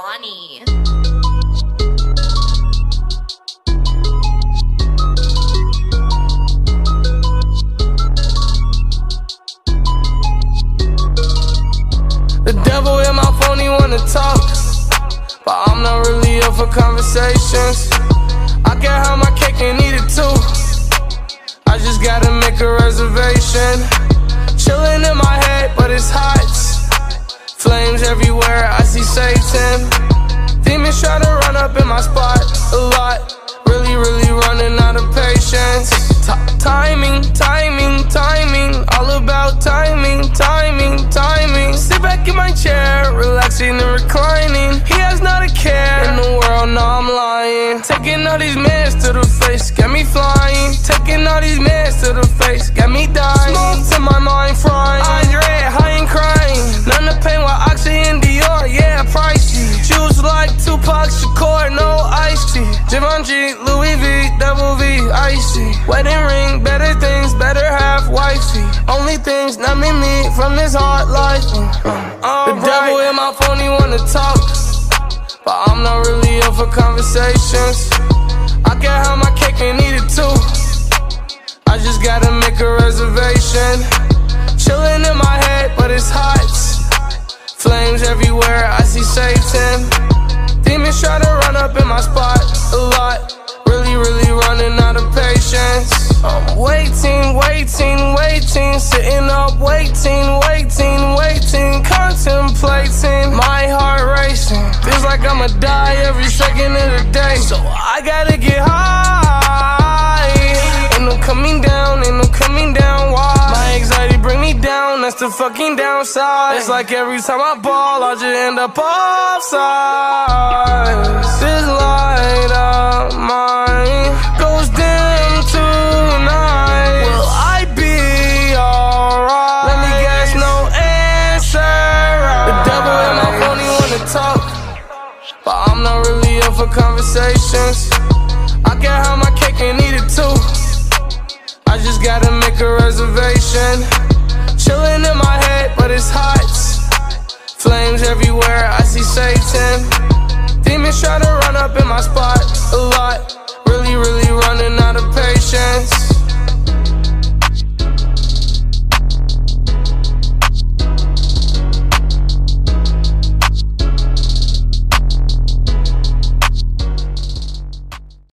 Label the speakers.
Speaker 1: funny.
Speaker 2: The devil in my phone, he wanna talk, but I'm not really up for conversations. I can have my cake and eat it too. I just gotta make a reservation. Chillin' in my head, but it's hot. Flames everywhere, I see Satan. Demons try to run up in my spot a lot. Really running out of patience. Timing, timing, timing. All about timing, timing, timing. Sit back in my chair, relaxing and reclining. He has not a care in the world, no I'm lying. Taking all these mans to the face, got me flying. Taking all these mans to the face, got me dying. Smoke to my mind frying. Andre, high and crying. None of pain while Oxy and Dior, yeah, pricey. Juice like Tupac Shakur, no iced tea. Givenchy, Louis V, Double V, icy. Wedding ring, better things, better half wifey. Only things numbing me from this hard life. The devil in my phone, he wanna talk, but I'm not really up for conversations. I can have my cake and eat it too. I just gotta make a reservation. Chillin' in my head, but it's hot. Flames everywhere, I see Satan. Demons try to run up in my spot a lot. Really running out of patience. I'm waiting, sitting up, waiting, contemplating. My heart racing, feels like I'ma die every second of the day. So I gotta get high. Ain't no coming down, why? My anxiety bring me down, that's the fucking downside. It's like every time I ball, I just end up offside. This light of mine goes dim tonight. Will I be alright? Let me guess, no answer. The devil in my phone, he wanna talk, but I'm not really up for conversations. I can have my cake and eat it too. I just gotta make a reservation. Chillin' in my head, but it's hot. Flames everywhere, I see Satan. Demons try to run up in my spot a lot.